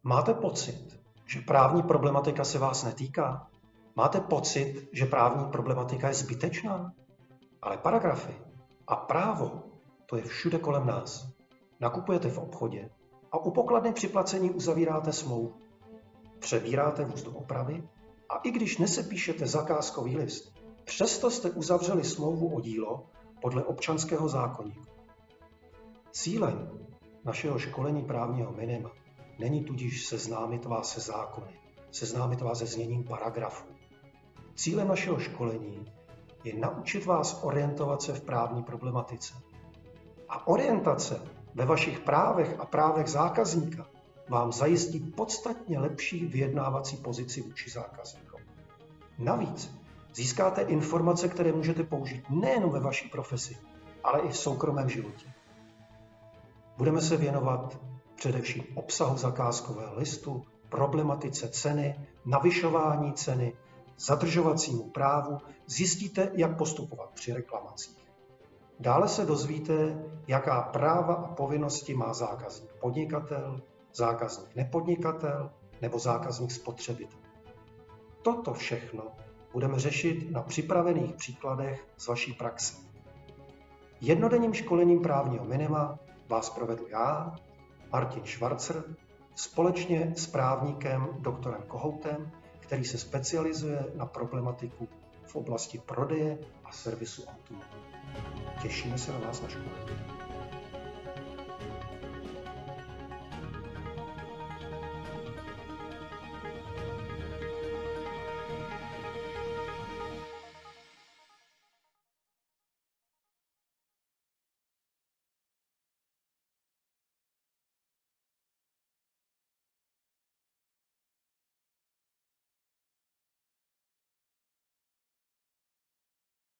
Máte pocit, že právní problematika se vás netýká? Máte pocit, že právní problematika je zbytečná? Ale paragrafy a právo, to je všude kolem nás. Nakupujete v obchodě a u pokladny při placení uzavíráte smlouvu. Přebíráte vůz do opravy a i když nesepíšete zakázkový list, přesto jste uzavřeli smlouvu o dílo podle občanského zákoníku. Cílem našeho školení právního minima není tudíž seznámit vás se zákony, seznámit vás se zněním paragrafů. Cílem našeho školení je naučit vás orientovat se v právní problematice. A orientace ve vašich právech a právech zákazníka vám zajistí podstatně lepší vyjednávací pozici vůči zákazníkovi. Navíc získáte informace, které můžete použít nejen ve vaší profesi, ale i v soukromém životě. Budeme se věnovat především obsahu zakázkového listu, problematice ceny, navyšování ceny, zadržovacímu právu, zjistíte, jak postupovat při reklamacích. Dále se dozvíte, jaká práva a povinnosti má zákazník podnikatel, zákazník nepodnikatel nebo zákazník spotřebitel. Toto všechno budeme řešit na připravených příkladech z vaší praxe. Jednodenním školením právního minima vás provedu já, Martin Švarcer, společně s právníkem doktorem Kohoutem, který se specializuje na problematiku v oblasti prodeje a servisu automobilů. Těšíme se na vás na školení.